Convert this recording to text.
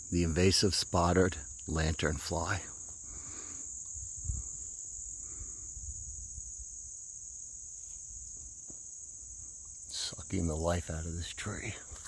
the invasive spotted lantern fly. Sucking the life out of this tree.